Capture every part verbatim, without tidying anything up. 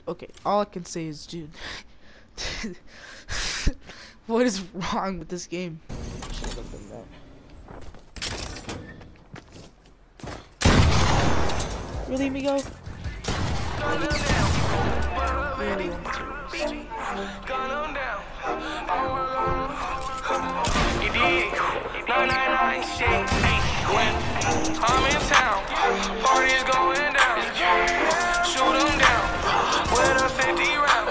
okay, all I can say is, dude, what is wrong with this game? Should've done that. Really, Migo? Really want to. You did. nine nine nine shit. When I'm in town, party's going down. Shoot 'em down with a fifty round.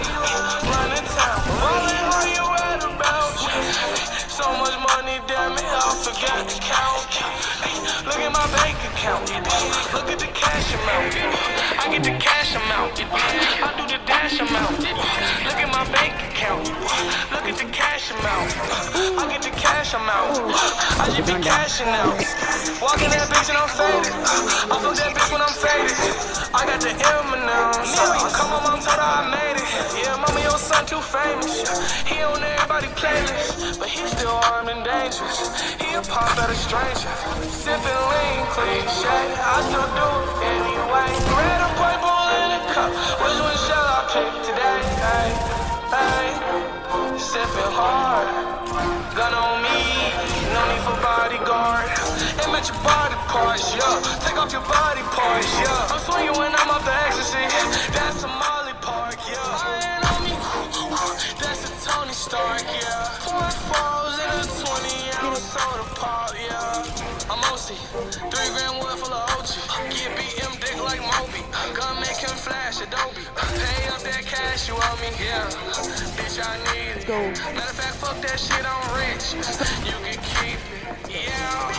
Run in town. Rolling, where you at about? So much money, damn it, I forgot to count. Look at my bank account. Look at the cash amount. I get the cash amount. I do the dash amount. Look at my bank account. Look at the cash amount. I get the cash amount. I just be cashing out. Walking that bitch and I'm faded. I fuck that bitch when I'm faded. I got the M and now. Come on, mom, told her I made it. Yeah, mama, your son too famous. He on everybody's playlist, but he still armed and dangerous. He a pop at a stranger. Sipping lean, cliche. I still do it anyway. Red or purple in a cup. Which one shall I pick today? Hey, hey. Sipping hard. Gun on me. No need for bodyguard. And match your body parts, yeah. Take off your body parts, yeah. I'm swinging when I'm off the ecstasy. That's a Molly Park, yeah. Lying on me. That's a Tony Stark, yeah. Four falls in a twenty ounce soda pop, yeah. I'm O C. Three grand wood full of O G. Get B M dick like Moby. Gun make him flash Adobe. Pay up that cash you owe me, yeah. Bitch, I need it. Matter of fact, fuck that shit, I'm rich. You can keep it, yeah.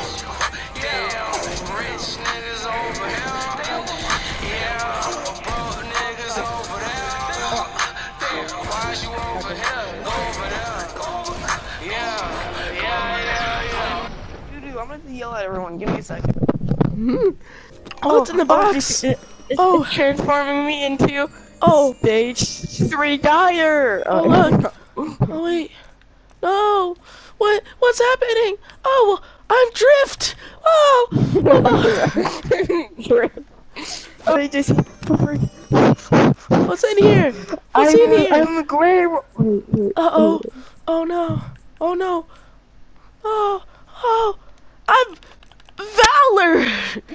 Yeah. Rich niggas over here. Yeah. Broke niggas over there. Damn, why you over here? Over there. Yeah. Yeah, yeah, yeah. Dude, I'm gonna yell at everyone. Give me a second. Mm-hmm. Oh, it's in the box. It, it's, Oh. it's transforming me into Oh, stage three Dyer. oh look. Oh wait. No. What? What's happening? Oh, I'm Drift. Oh. Oh, they just. What's in here? What's I'm, in here? I'm gray. Uh oh. Oh no. Oh no. Oh. Oh. I'm Valor.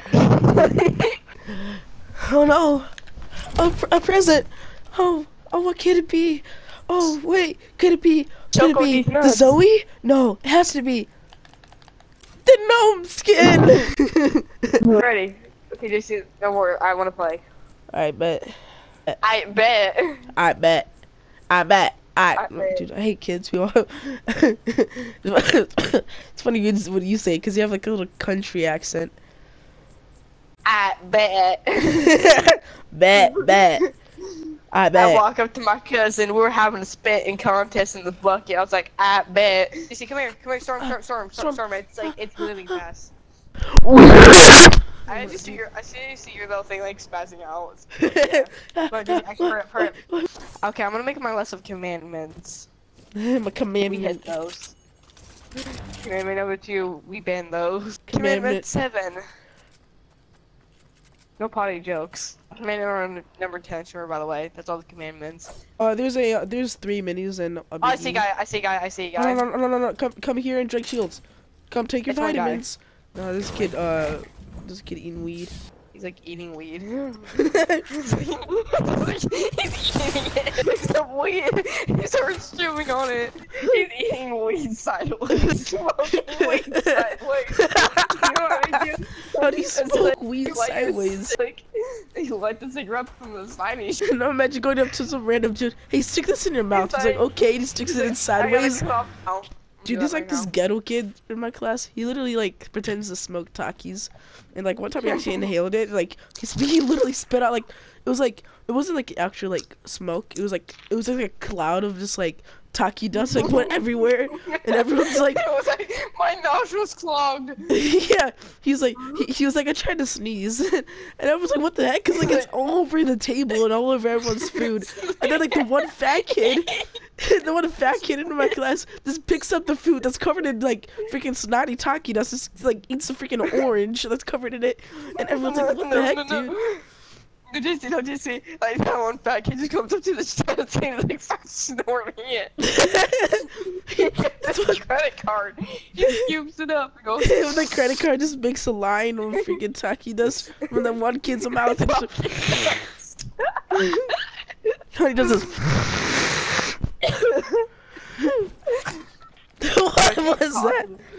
Oh no. Oh, a present. Oh. Oh, what could it be? Oh wait. Could it be? Could it Choco be these the nuts. Zoe? No. It has to be the gnome skin. Ready? Okay, J C, don't worry. I want to play. I bet. I bet. I bet. I bet. I, I bet. Dude, I hate kids who it's funny when you say it because you have like a little country accent. I bet. Bet, bet. I I bet. walk up to my cousin. We were having a spitting contest in the bucket. I was like, I bet. You see, come here, come here, storm, storm, storm, storm, storm. It's like it's moving fast. I just see your, I see you see your little thing like spazzing out. Yeah. But dude, actually, hurry up, hurry up. Okay, I'm gonna make my list of commandments. My We commandment. hit those. Commandment number two, we ban those. Commandment- Commandment seven. No potty jokes. Commandment number ten, sure, by the way. That's all the commandments. Uh, there's a uh, there's three minis and. A Oh, I see biggie. guy, I see guy, I see No, guy. no, no, no, no, no, come, come here and drink shields. Come take your It's my guy. vitamins. No, this kid, uh, this kid eating weed. He's like eating weed. He's eating it. Some weed. He starts chewing on it. He's eating weed sideways. Smoking weed sideways. You know what I do? How do you It's smoke like- weed like this- sideways? Like, he light the cigarette from the side. He's No, imagine going up to some random dude. Hey, stick this in your mouth. He's like, like- okay. He sticks it in sideways. Dude, there's like this guy. ghetto kid in my class. He literally like pretends to smoke Takis, and like one time he actually inhaled it. Like his he literally spit out like it was like it wasn't like actual like smoke. It was like it was like a cloud of just like Taki dust like went everywhere, and everyone's like, It was like my nostrils clogged. yeah. He's like he, he was like I tried to sneeze, and I was like what the heck? Cause like it's all over the table and all over everyone's food, and then like the one fat kid. The one fat kid in my class just picks up the food that's covered in like freaking snotty Taki dust, just like eats a freaking orange that's covered in it, and everyone's like, "What the heck, dude?" No, just see, no, just see, like that one fat kid just comes up to the chest and he's like starts snorting it. He gets his credit card, he scoops it up and goes. When the credit card just makes a line when freaking Taki does when the one kid's mouth and he does this. What was that?